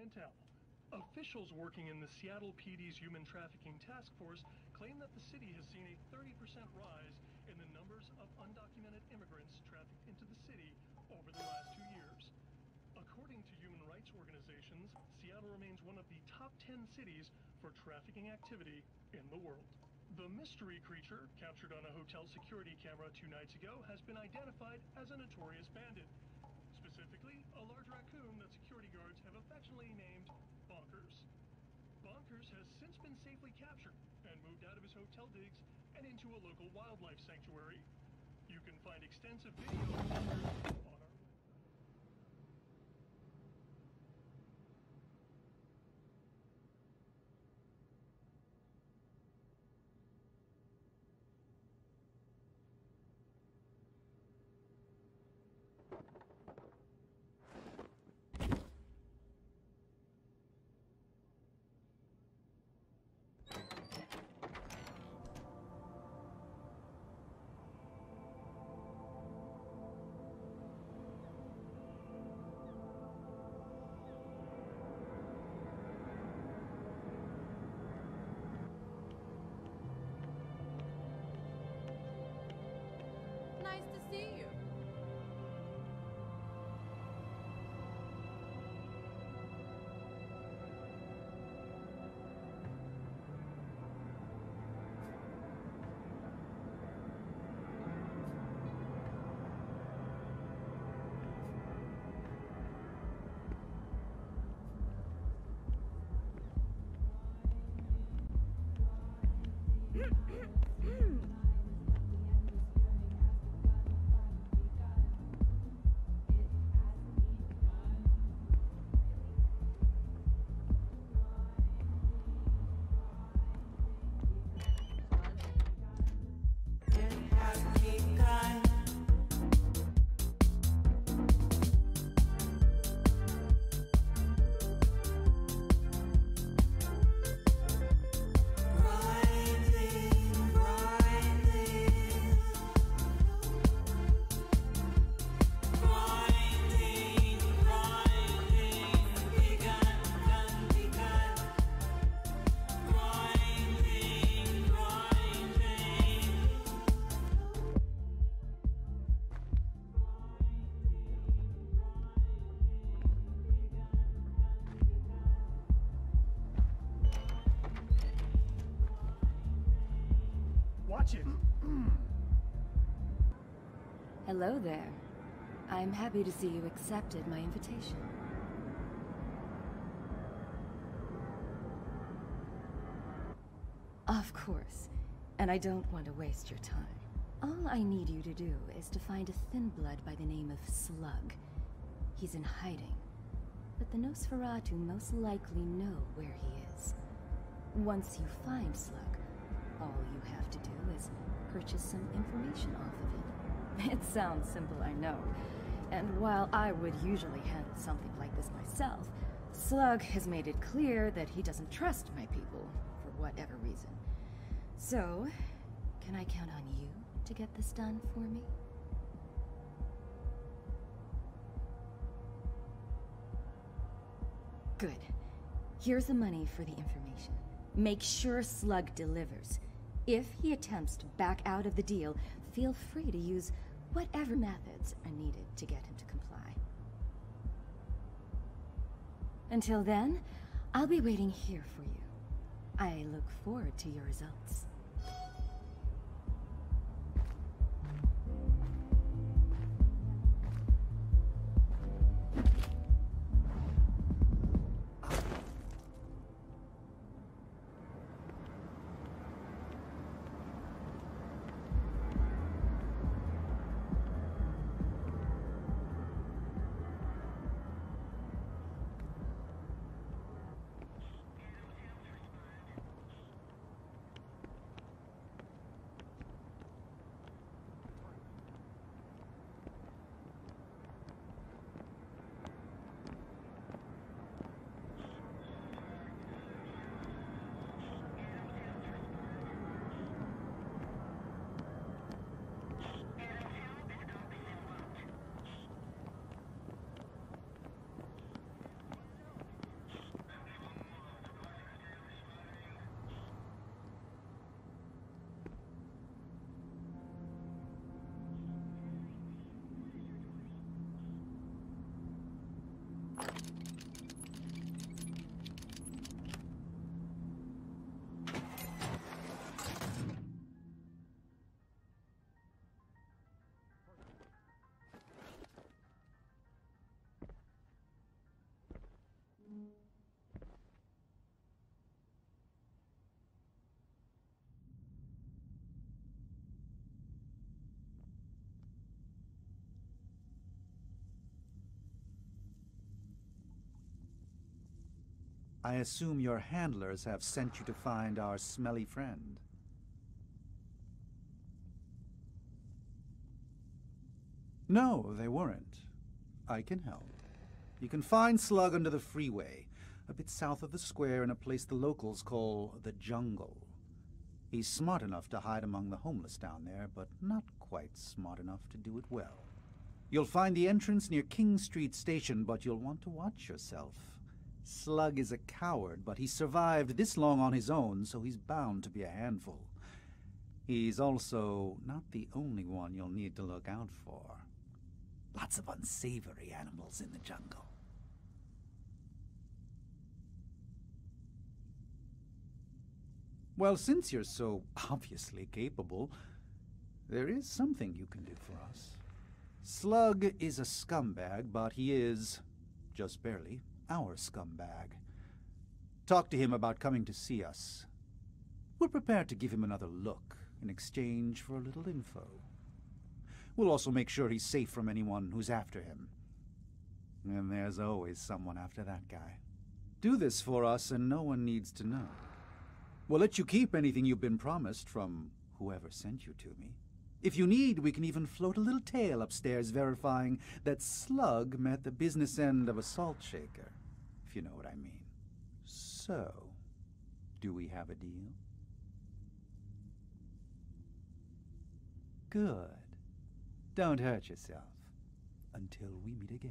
intel. Officials working in the Seattle PD's Human Trafficking Task Force claim that the city has seen a 30% rise in the numbers of undocumented immigrants trafficked into the city over the last 2 years. According to human rights organizations, Seattle remains one of the top 10 cities for trafficking activity in the world. The mystery creature, captured on a hotel security camera 2 nights ago, has been identified as a notorious bandit. Specifically, a large raccoon that security guards have affectionately named Bonkers. Bonkers has since been safely captured and moved out of his hotel digs and into a local wildlife sanctuary. You can find extensive video of Bonkers on our Nice to see you. Hello there. I'm happy to see you accepted my invitation. Of course, and I don't want to waste your time. All I need you to do is to find a thinblood by the name of Slug. He's in hiding, but the Nosferatu most likely know where he is. Once you find Slug, all you have to do is purchase some information off of it. It sounds simple, I know. And while I would usually handle something like this myself, Slug has made it clear that he doesn't trust my people, for whatever reason. So, can I count on you to get this done for me? Good. Here's the money for the information. Make sure Slug delivers. If he attempts to back out of the deal, feel free to use whatever methods are needed to get him to comply. Until then, I'll be waiting here for you. I look forward to your results. I assume your handlers have sent you to find our smelly friend. No, they weren't. I can help. You can find Slug under the freeway, a bit south of the square in a place the locals call the jungle. He's smart enough to hide among the homeless down there, but not quite smart enough to do it well. You'll find the entrance near King Street Station, but you'll want to watch yourself. Slug is a coward, but he survived this long on his own, so he's bound to be a handful. He's also not the only one you'll need to look out for. Lots of unsavory animals in the jungle. Well, since you're so obviously capable, there is something you can do for us. Slug is a scumbag, but he is, just barely, our scumbag. Talk to him about coming to see us. We're prepared to give him another look in exchange for a little info. We'll also make sure he's safe from anyone who's after him. And there's always someone after that guy. Do this for us and no one needs to know. We'll let you keep anything you've been promised from whoever sent you to me. If you need, we can even float a little tale upstairs verifying that Slug met the business end of a salt shaker, if you know what I mean. So, do we have a deal? Good. Don't hurt yourself until we meet again.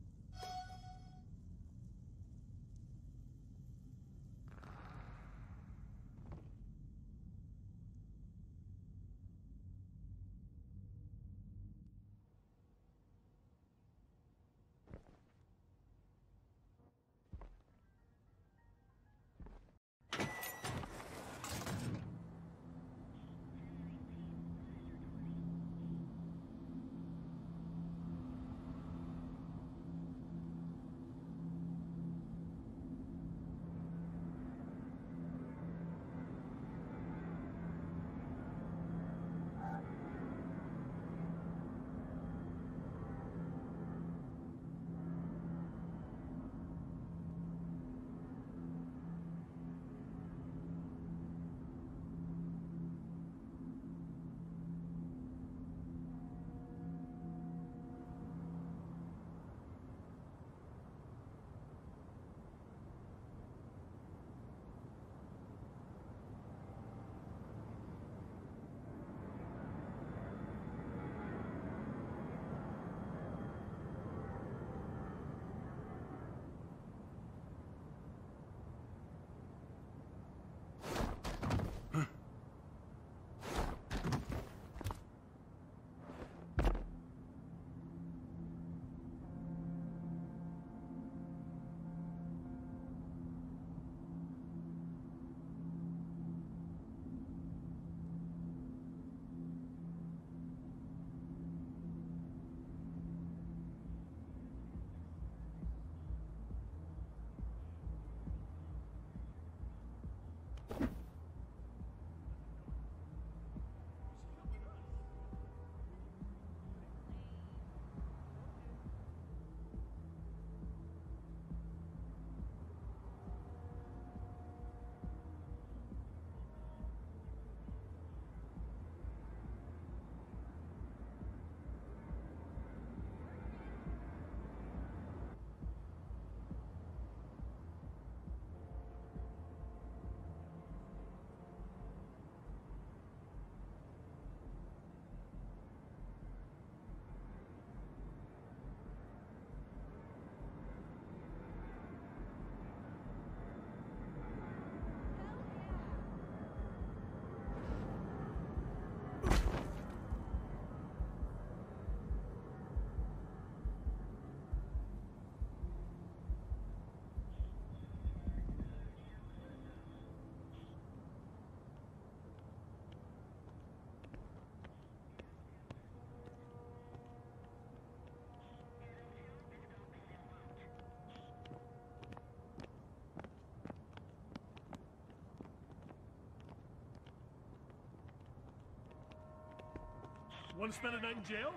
Want to spend a night in jail?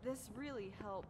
This really helps.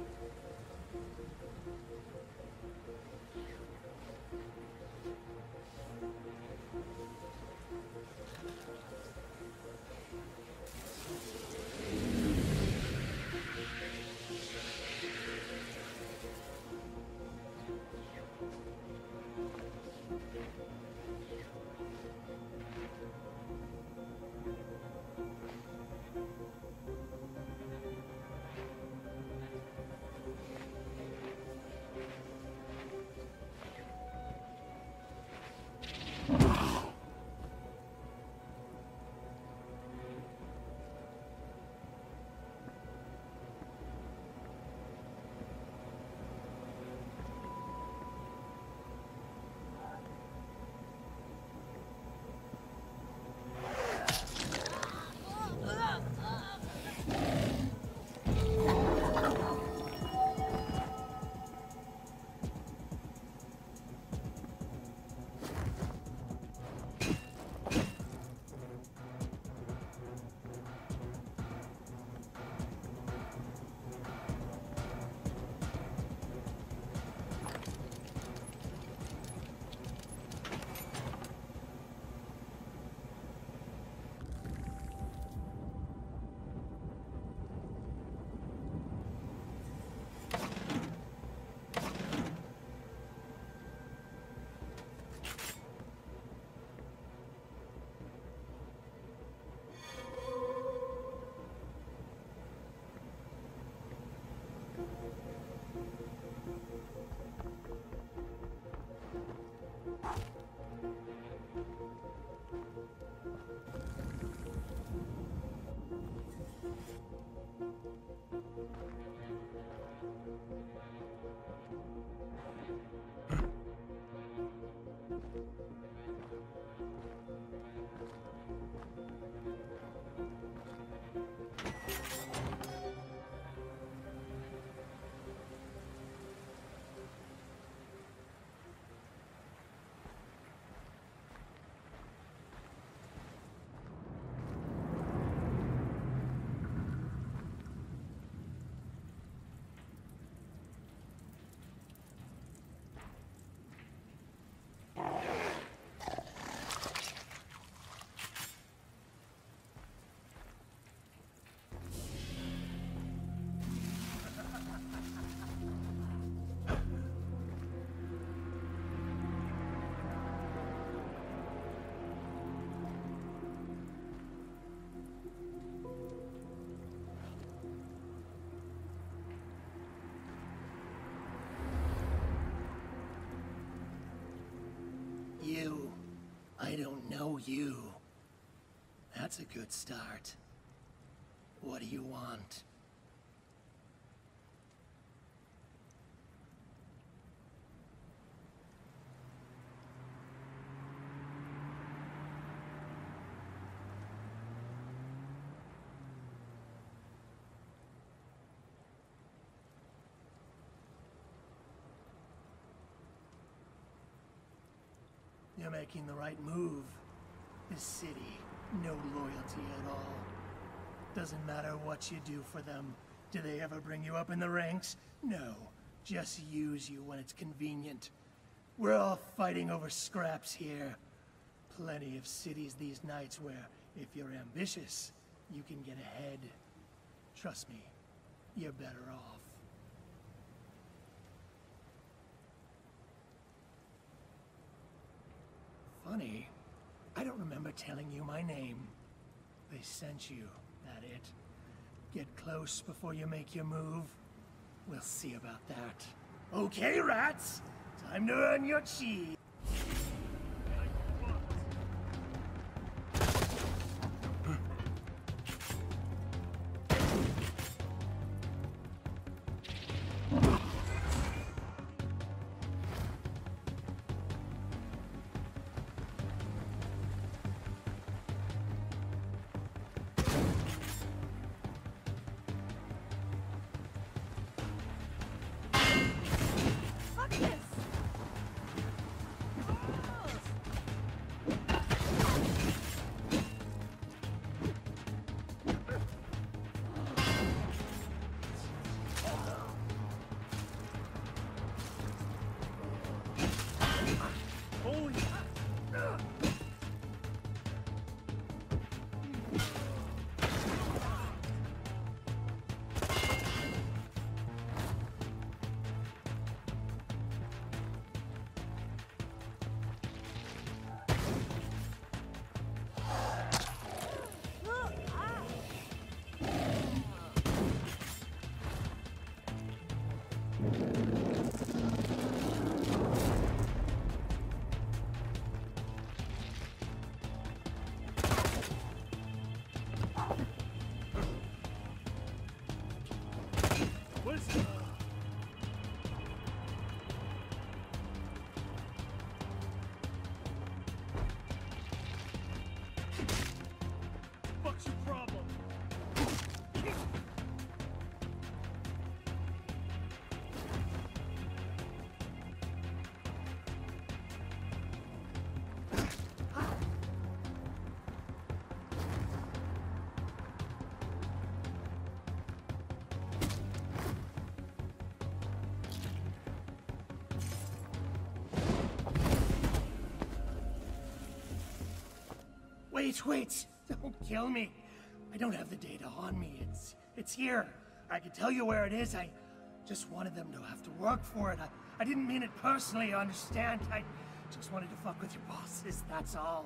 You. I don't know you. That's a good start. What do you want? You're making the right move. This city, no loyalty at all. Doesn't matter what you do for them. Do they ever bring you up in the ranks? No. Just use you when it's convenient. We're all fighting over scraps here. Plenty of cities these nights where, if you're ambitious, you can get ahead. Trust me, you're better off. Funny, I don't remember telling you my name. They sent you, that it? Get close before you make your move. We'll see about that. Okay, rats! Time to earn your cheese. Wait. Don't kill me. I don't have the data on me. It's here. I can tell you where it is. I just wanted them to have to work for it. I didn't mean it personally, you understand? I just wanted to fuck with your bosses, that's all.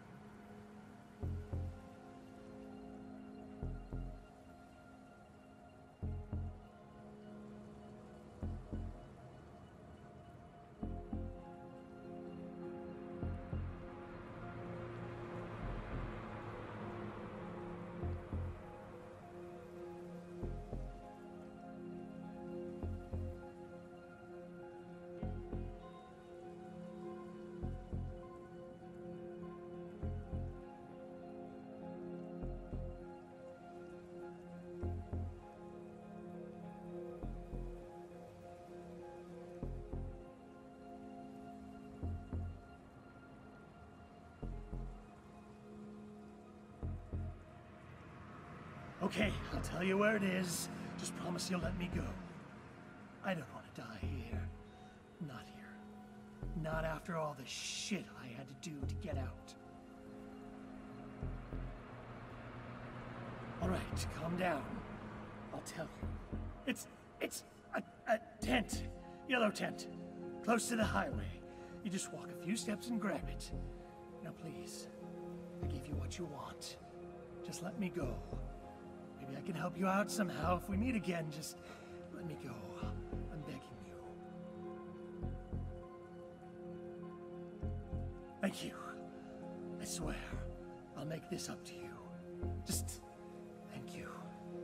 Okay, I'll tell you where it is. Just promise you'll let me go. I don't want to die here. Not here. Not after all the shit I had to do to get out. Alright, calm down. I'll tell you. It's a tent. Yellow tent. Close to the highway. You just walk a few steps and grab it. Now please, I gave you what you want. Just let me go. Maybe I can help you out somehow. If we meet again, just let me go. I'm begging you. Thank you. I swear, I'll make this up to you. Just thank you.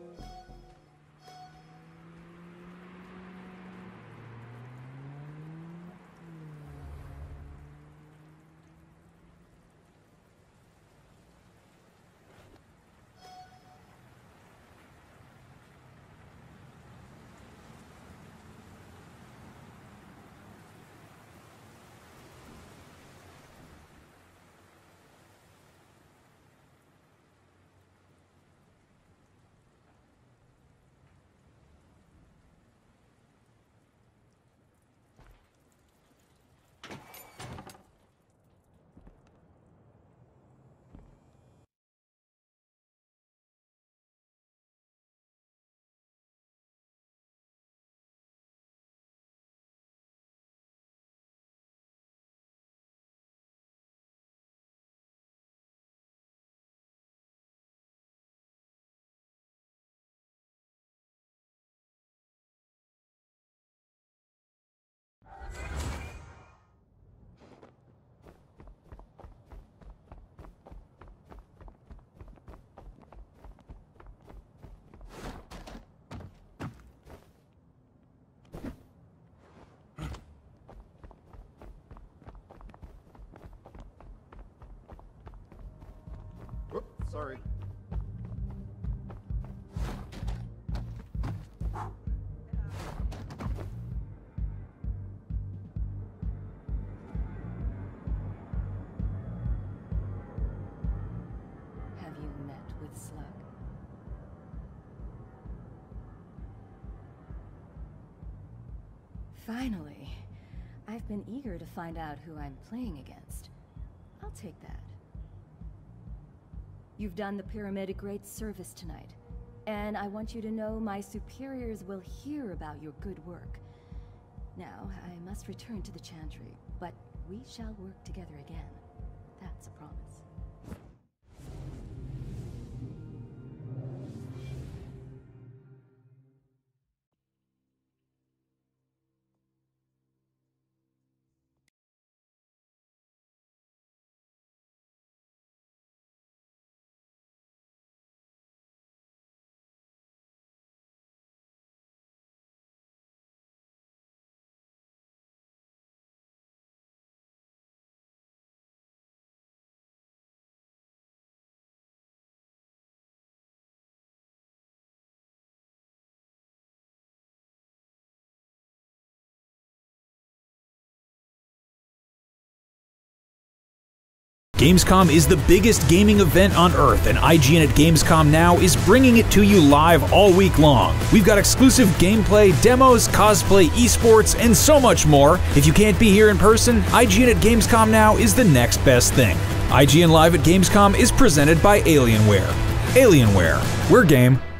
Sorry. Have you met with Slug? Finally. I've been eager to find out who I'm playing against. I'll take that. You've done the Pyramid a great service tonight, and I want you to know my superiors will hear about your good work. Now, I must return to the Chantry, but we shall work together again. That's a promise. Gamescom is the biggest gaming event on Earth, and IGN at Gamescom Now is bringing it to you live all week long. We've got exclusive gameplay, demos, cosplay, esports, and so much more. If you can't be here in person, IGN at Gamescom Now is the next best thing. IGN Live at Gamescom is presented by Alienware. Alienware, we're game.